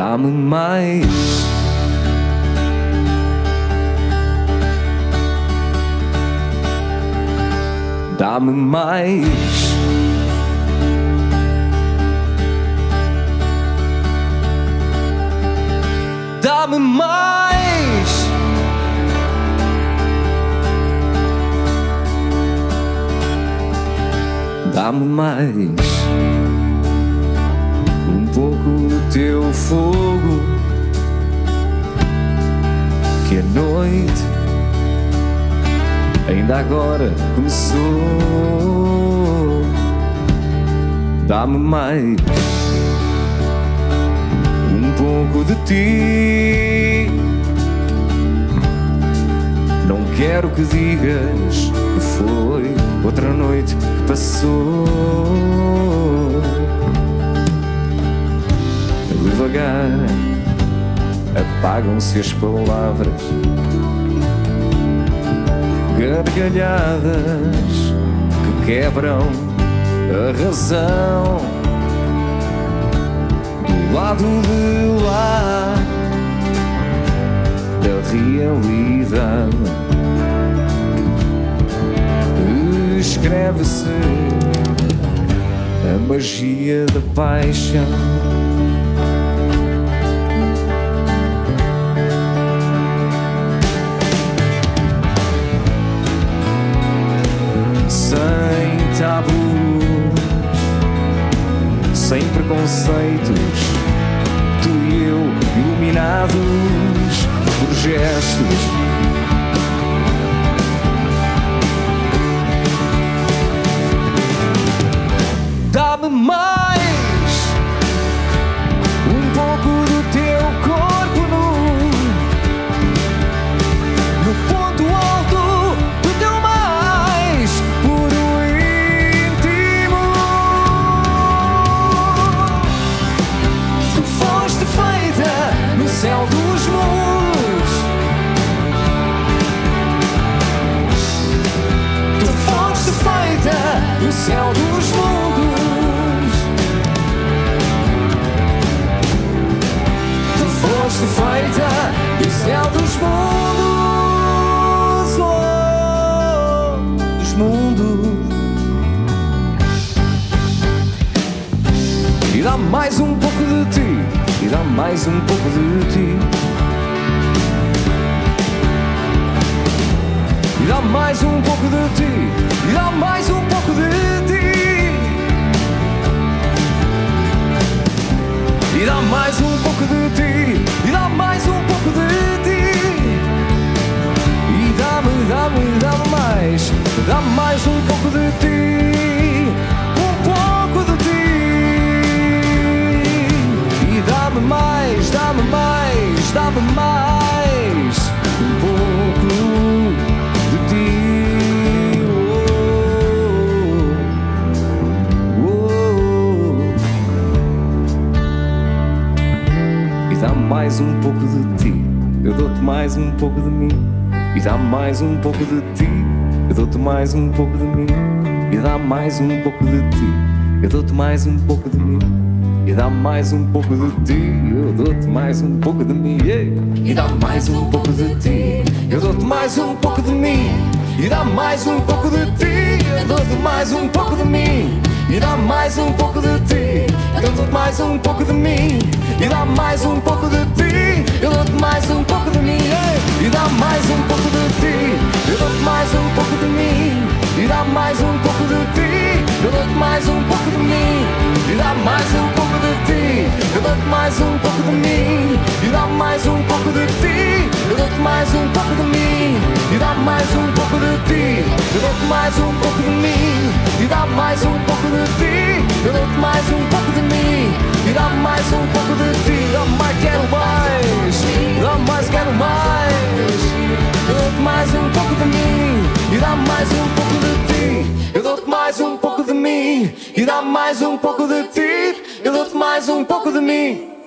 Dá-me mais. Dá-me mais. Dá-me mais. Dá-me mais. Um pouco do teu fogo, que a noite ainda agora começou. Dá-me mais. Um pouco de ti. Não quero que digas que foi outra noite que passou. Devagar apagam-se as palavras, gargalhadas que quebram a razão. Do lado de lá da realidade escreve-se a magia da paixão. Sem tabus, sem preconceitos, tu e eu iluminados por gestos. Dá-me mais. Um pouco do teu corpo no ponto alto do teu mais puro íntimo. Tu foste feita no céu dos mundos. Tu foste feita no céu dos mundos. Foste feita no céu dos mundos, oh, dos mundos. E dá mais um pouco de ti, e dá mais um pouco de ti. E dá mais um pouco de ti, e dá mais um pouco de ti. E dá mais um pouco de ti, e dá mais um pouco de ti. E dá-me mais, dá mais um pouco de ti, um pouco de ti. E dá-me mais, dá-me mais, dá-me mais, um pouco de ti. Oh, oh. E dá-me mais um pouco de ti, eu dou-te mais um pouco de mim. E dá mais um pouco de ti, eu dou-te mais um pouco de mim. E dá mais um pouco de ti, eu dou-te mais um pouco de mim. E dá mais um pouco de ti, eu dou-te mais um pouco de mim. E dá mais um pouco de ti, eu dou-te mais um pouco de mim. E dá mais um pouco de ti, eu dou-te mais um pouco de mim. E dá mais um pouco de ti, eu dou-te mais um pouco de mim. E dá mais um pouco de ti, eu dou-te mais um pouco de mim. E dá mais um pouco de ti, eu dou-te mais um pouco de mim. E dá mais um pouco de ti, eu dou-te mais um pouco de mim. E dá mais um pouco de ti, eu dou-te mais um pouco de mim. E dá mais um pouco de ti, eu dou-te mais um pouco de mim. E dá mais um pouco de ti, eu dou-te mais um pouco de mim. E dá mais um pouco de ti, eu dou-te mais um pouco de mim. E dá mais um pouco de ti, dá mais, quero mais. Dá mais, quero mais. Eu dou-te mais um pouco de mim. E dá mais um pouco de ti, eu dou-te mais um pouco de mim. E dá mais um pouco de ti, eu dou-te mais um pouco de mim.